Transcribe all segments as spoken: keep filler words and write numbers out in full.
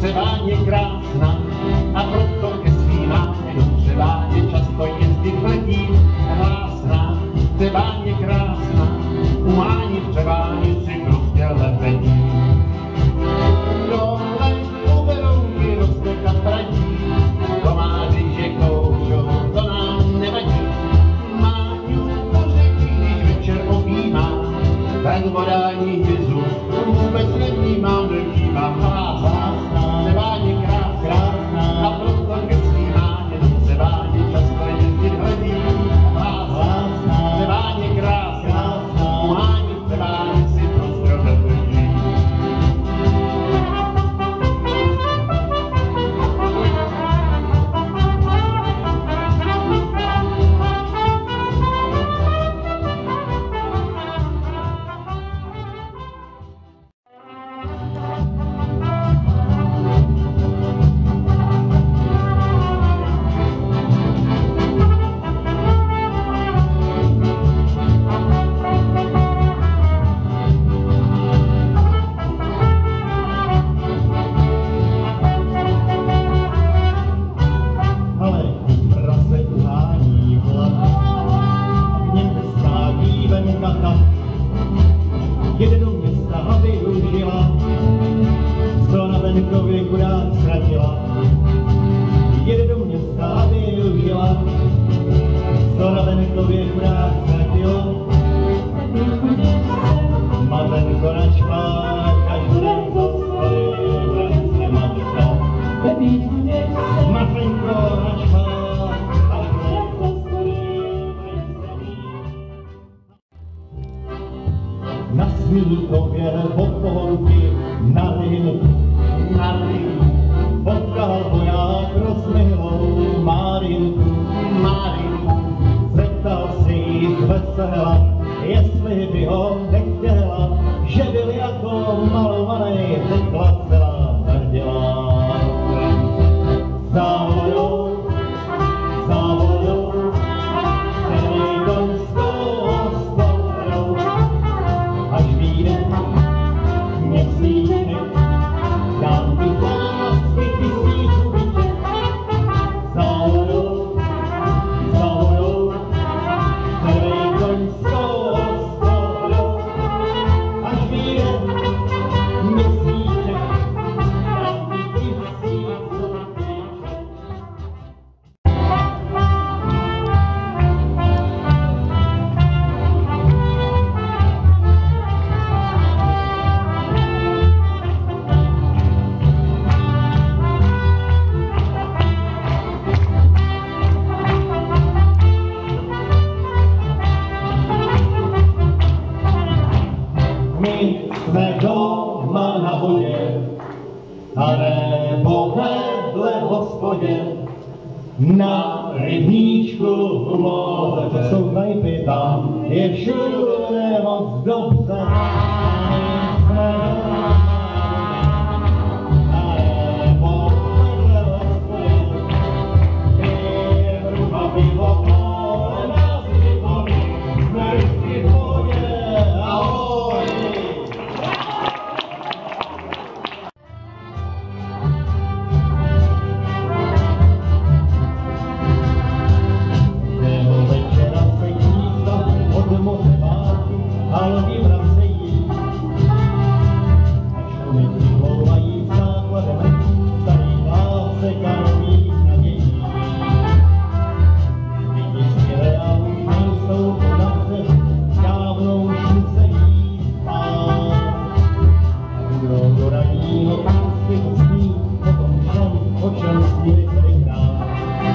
třeba je krásná a proto ke svým jenom třeba je často jezdit letí hlásná. Třeba je krásná, umání třeba si prostě lepení. Dole u Berounky roste kapradí, komáři, že koušou, to nám nevadí. Máťu pořekí, když večer objímá, tak vodání hvězdu vůbec nevnímám, nevnímám. Hlásná, třeba je krásná, a proto ke svým jenom třeba je často jezdit hledí. Hlásná, třeba je krásná, umání třeba si prostě lepení. Jede do města, aby užila, co na venkově kurát ztratila. Jede do města, aby užila, co na venkově kurát ztratila. Matenko načpá, každý den to stojí, velice matka. Matenko načpá, na Smíkově od pohodlky na Rýnu, na Rýnu, potkal voják rozmilou Marinku, Marinku. Zeptal si jí vesela, jestli by ho nechtěla, že byl jako malovaný, řekla celá zardělá. Za vodou, za vodou, který koňskou stolou, až vyjde měsíček, dám ti lásky tisíců byček. Za vodou, za vodou, který koňskou stolou, až vyjde měsíček, dám ti tisíců byček. My jsme doma na vodě, a nebo vedle v hospodě, na rybníčku u moře. To jsou knajpy, tam je všude moc dobře. My jsme doma na vodě, a nebo vedle v hospodě, je hruba pivo, ale nás pivo, jsme vždycky v vodě, ahoj. A lodi vracejí, až umytí hlouvají základem, starý lásek a nových nadějí. Lidi směle a už nejsou na břehu, dávno už musí spát. A kdo do ranního půsty usní, potom šel, o čem sníli tolikrát.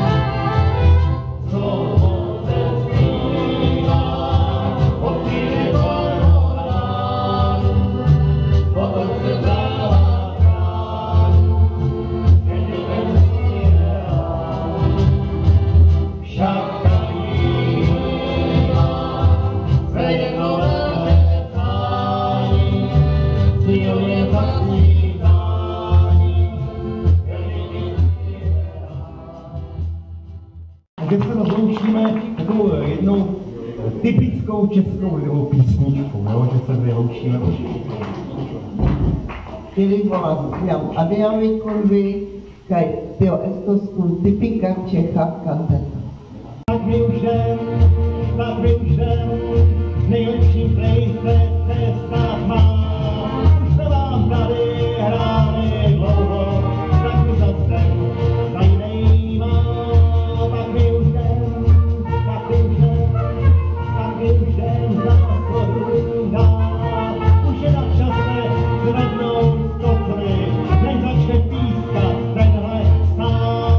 Co se zpívá, odpíli kormorán, potom se dává krát, když ten směrán. Však každý má své jedno velké přání, cíl je zasmívání, každý směrán. Teď se rozloučíme takovou jednou typickou českou lidovou písničku, jo, že se vyloučíme. chtěli volat jam Adiavi kurvy, kaj tio estos kun typika Čecha kanteta. Tak my už jdem, tak my už jdem, nejlepší plejse se stát má. Už se vám tady hráli dlouho, tak my zase za jinejma. Tak my už jdem, tak my už jdem, tak my už jdem za schodu dál. Už je na čase zvednout stopny, než začne pískat tenhle sál.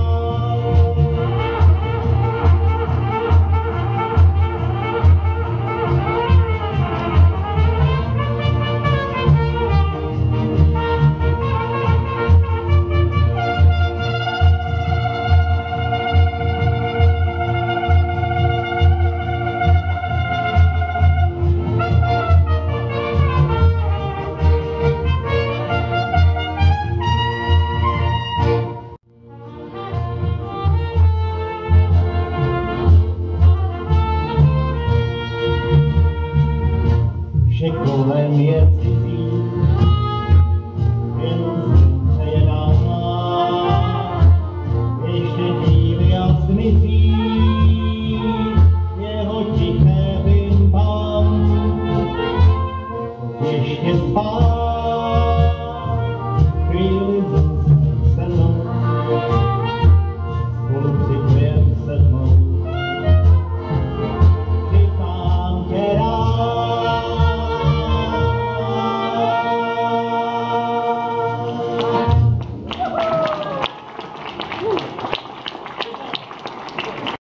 Že kolem je cizí, jen slunce je dává, ještě díly a smizí, jeho tiché bim bam, ještě spát.